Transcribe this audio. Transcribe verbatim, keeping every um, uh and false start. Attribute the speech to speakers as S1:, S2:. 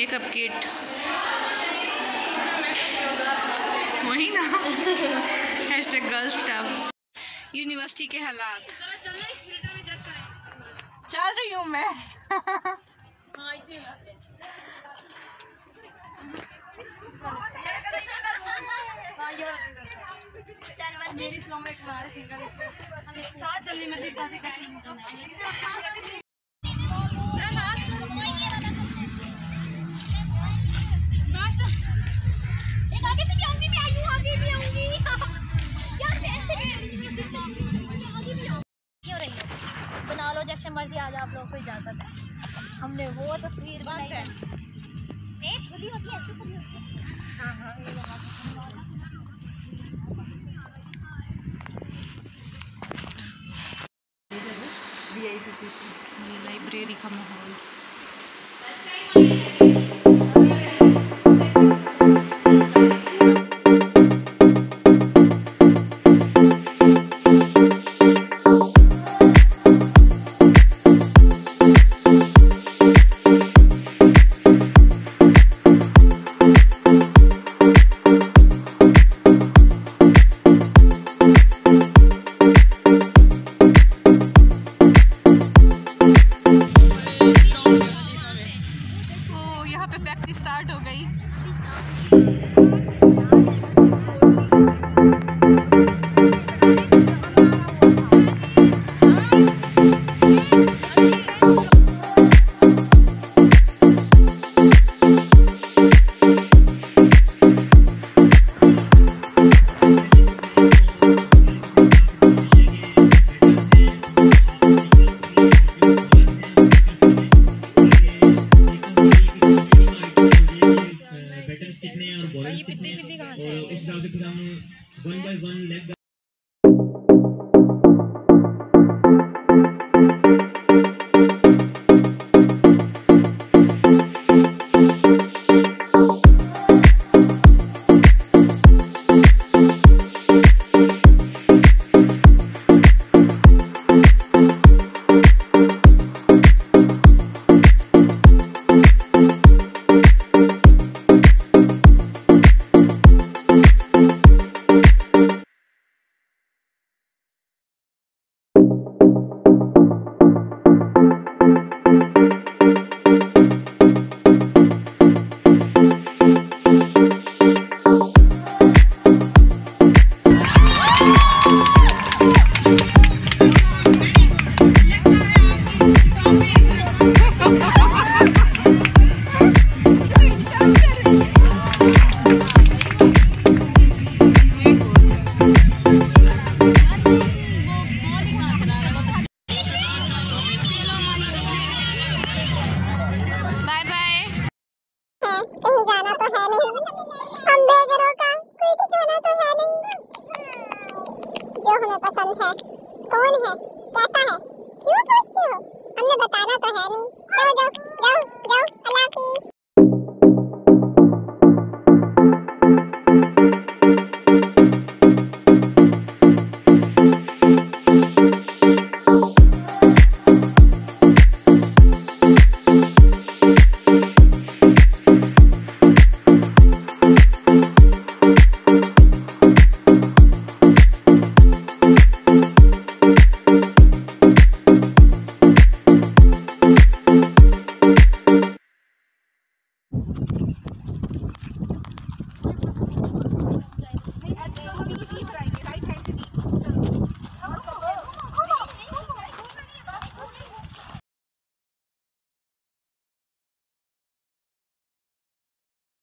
S1: Makeup kit वही ना। Hashtag girl stuff. University के हालात। चल रही हूँ मैं। हाँ इसी चल बस मेरी स्लो में तुम्हारे सिंगल साथ चलने में काफी कठिन होता है।
S2: बना लो जैसे मर्जी, आज आप लोगों को इजाजत है। हमने वो तस्वीर बनाई है। एक खुली होती है, ऐसे खुली होती है। हाँ हाँ ये
S1: लाइब्रेरी का माहौल। स्टार्ट हो गई।
S3: वन बाय वन लेग
S4: हमें पसंद है, कौन है, कैसा है, क्यों पूछती हो? हमने बताना तो है नहीं। जाओ जाओ जाओ जाओ, अल्लाह हाफिज़।
S2: जाए।